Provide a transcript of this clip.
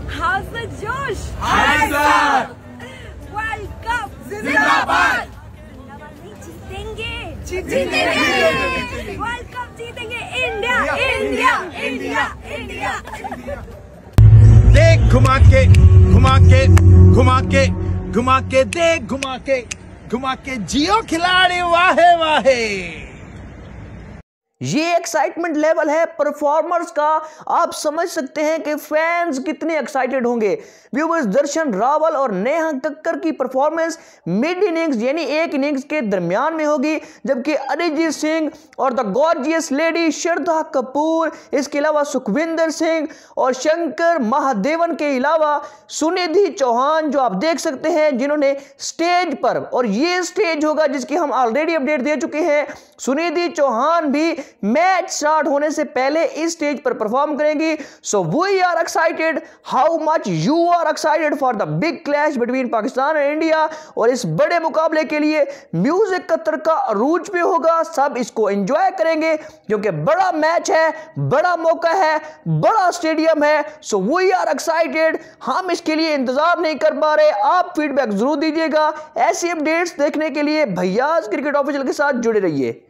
How's the जोश? Hi sir. World cup जिंदाबाद। जीतेंगे जीतेंगे। वर्ल्ड कप जीतेंगे। India India India India. देख घुमा के घुमा के घुमा के घुमा के देख घुमा के जियो खिलाड़ी वाहे वाहे। ये एक्साइटमेंट लेवल है परफॉर्मर्स का। आप समझ सकते हैं कि फैंस कितने एक्साइटेड होंगे। व्यूअर्स, दर्शन रावल और नेहा कक्कर की परफॉर्मेंस मिड इनिंग्स यानी एक इनिंग्स के दरमियान में होगी, जबकि अरिजीत सिंह और the gorgeous lady Shraddha Kapoor, इसके अलावा सुखविंदर सिंह और शंकर महादेवन के अलावा सुनिधि चौहान, जो आप देख सकते हैं, जिन्होंने स्टेज पर, और ये स्टेज होगा जिसकी हम ऑलरेडी अपडेट दे चुके हैं, सुनिधि चौहान भी मैच स्टार्ट होने से पहले इस स्टेज पर परफॉर्म करेंगी। So we are excited. How much you are excited for the big clash between Pakistan and India. और इस बड़े मुकाबले के लिए म्यूजिक कतर का अरूज पे होगा। सब इसको एंजॉय करेंगे क्योंकि बड़ा मैच है, बड़ा मौका है, बड़ा स्टेडियम है। So we are excited. हम इसके लिए इंतजार नहीं कर पा रहे। आप फीडबैक जरूर दीजिएगा। ऐसी अपडेट्स देखने के लिए भैयाज क्रिकेट ऑफिशियल के साथ जुड़े रहिए।